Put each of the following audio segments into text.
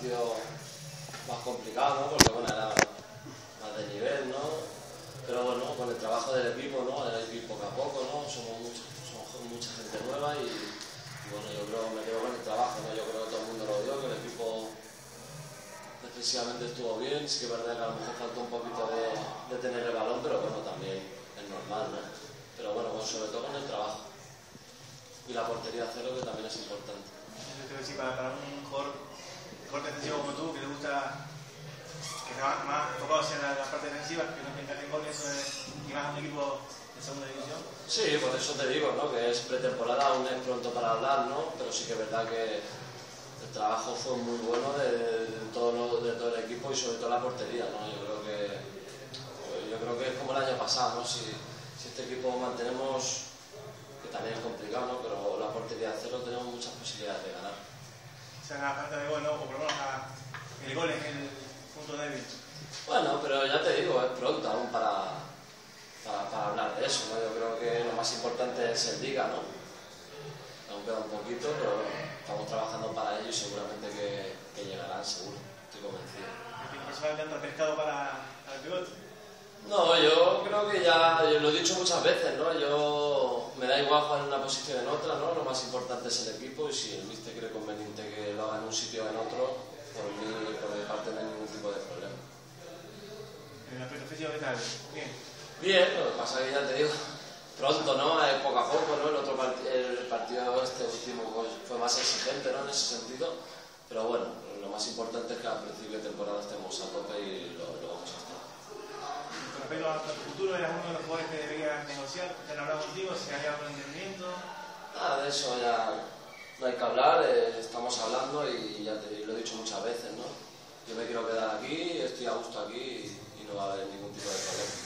partido más complicado, ¿no? Porque bueno, era más de nivel, ¿no? Pero bueno, con el trabajo del equipo, ¿no? El equipo poco a poco, ¿no? Somos mucha gente nueva y bueno, yo creo que me quedo con el trabajo, ¿no? Yo creo que todo el mundo lo vio, que el equipo defensivamente estuvo bien, sí que es verdad que a lo mejor faltó un poquito de tener el balón, pero bueno, también es normal, ¿no? Pero bueno, sobre todo con el trabajo y la portería cero, que también es importante. Yo creo que sí, para un jugador defensivo como tú, que le gusta, que está más enfocado hacia la parte defensiva, que no encaje goles, eso es, y más un equipo de segunda división. Sí, por eso te digo, ¿no? Que es pretemporada, aún es pronto para hablar, ¿no? Pero sí que es verdad que el trabajo fue muy bueno de todo el equipo y sobre todo la portería, ¿no? Yo creo que es como el año pasado, ¿no? Si este equipo mantenemos, que también es complicado, ¿no? Pero la portería a cero, tenemos muchas posibilidades de ganar. O sea, la falta de gol, ¿no? O por lo menos el gol es el punto débil. Bueno, pero ya te digo, es pronto aún para hablar de eso, ¿no? Yo creo que lo más importante es el Liga, ¿no? Aún queda un poquito, pero estamos trabajando para ello y seguramente que llegarán, seguro, estoy convencido. ¿Personal tanto pescado para el pivote? No, yo creo que ya, yo lo he dicho muchas veces, ¿no? Me da igual jugar en una posición o en otra, ¿no? Lo más importante es el equipo y si el míster cree conveniente que lo haga en un sitio o en otro, por mi parte no hay ningún tipo de problema. ¿En el aspecto físico qué tal? Bien. Bien, lo que pasa es que ya te digo, pronto, ¿no? Poco a poco, ¿no? El partido este último fue más exigente, ¿no? En ese sentido, pero bueno, lo más importante es que al principio de temporada estemos a tope y lo vamos a estar. Con respecto al futuro, ¿eras uno de los jugadores que debería negociar? ¿Te han hablado contigo? ¿Si hay algún entendimiento? Nada de eso ya no hay que hablar, estamos hablando y ya lo he dicho muchas veces, ¿no? Yo me quiero quedar aquí, estoy a gusto aquí y no va a haber ningún tipo de problema.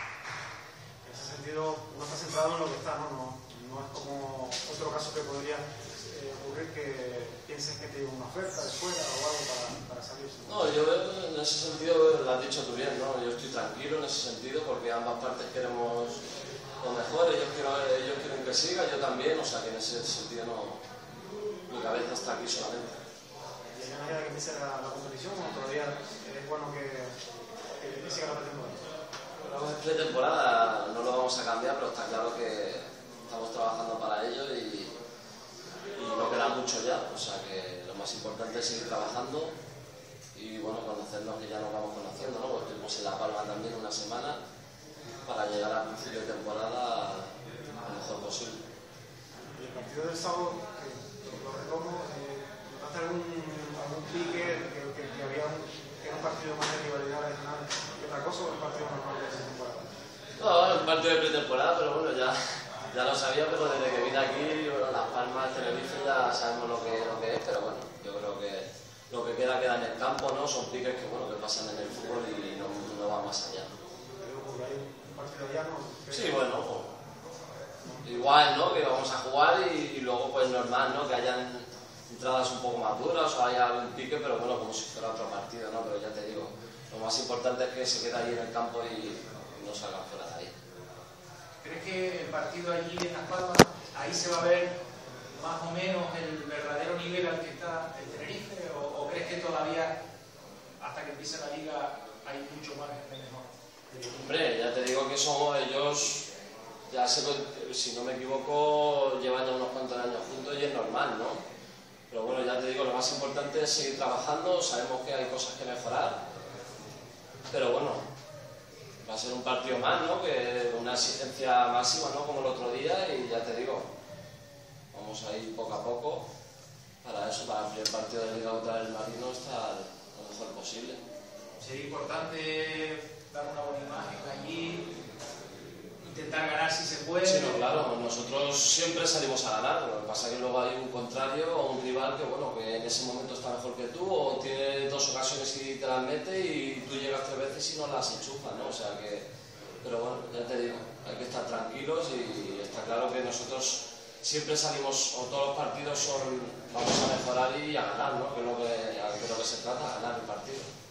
En ese sentido, uno está centrado en lo que está, ¿no? No es como otro caso que podría ocurrir que pienses que te llega una oferta de fuera o algo para salir. No, yo en ese sentido lo has dicho tú bien, ¿no? Yo estoy tranquilo en ese sentido porque ambas partes queremos lo mejor, ellos quieren que siga, yo también, o sea que en ese sentido no, mi cabeza está aquí solamente. ¿Y de manera que empiece la competición o todavía es bueno que siga la pretemporada? Vamos en pretemporada, no lo vamos a cambiar, pero está claro que estamos trabajando para ello y no queda mucho ya, o sea que lo más importante es seguir trabajando y bueno, conocernos, que ya nos vamos conociendo, ¿no? Porque estuvimos en La Palma también una semana para llegar al principio de temporada lo mejor posible. Y el partido del sábado, que lo retomo, ¿notaste algún pique que había que era un partido más de rivalidad regional que otra cosa o un partido normal de esa temporada? No, un partido de pretemporada, pero bueno, ya lo sabía, pero desde que vine aquí, bueno, Las Palmas, Tenerife, ya sabemos lo que es, pero bueno, yo creo que lo que queda en el campo, ¿no? Son piques que, bueno, que pasan en el fútbol y no va más allá. Un partido llano. Sí, bueno, pues, igual, ¿no? Que vamos a jugar y luego, pues normal, ¿no? Que hayan entradas un poco más duras o haya algún pique, pero bueno, como si fuera otro partido, ¿no? Pero ya te digo, lo más importante es que se quede ahí en el campo y no salgan fuera de ahí. ¿Crees que el partido allí en Las Palmas, ahí se va a ver más o menos el verdadero nivel al que está el Tenerife? ¿O crees que todavía, hasta que empiece la liga, hay mucho margen de mejor? Hombre, ya te digo que somos ellos, ya si no me equivoco, llevan ya unos cuantos años juntos y es normal, ¿no? Pero bueno, ya te digo, lo más importante es seguir trabajando, sabemos que hay cosas que mejorar, pero bueno, va a ser un partido más, ¿no? Que con una exigencia máxima, ¿no? Como el otro día y ya te digo, vamos a ir poco a poco para eso, para el primer partido de Liga contra el Marino estar lo mejor posible. Sería importante dar una buena imagen allí, intentar ganar si se puede. Sí, no, claro, nosotros siempre salimos a ganar, lo que pasa es que luego hay un contrario o un rival que, bueno, que en ese momento está mejor que tú o tiene dos ocasiones y te las mete y tú llegas 3 veces y no las enchufas, ¿no? O sea que, pero bueno, ya te digo, hay que estar tranquilos y está claro que nosotros siempre salimos, o todos los partidos vamos a mejorar y a ganar, ¿no? Que es lo que se trata, ganar el partido.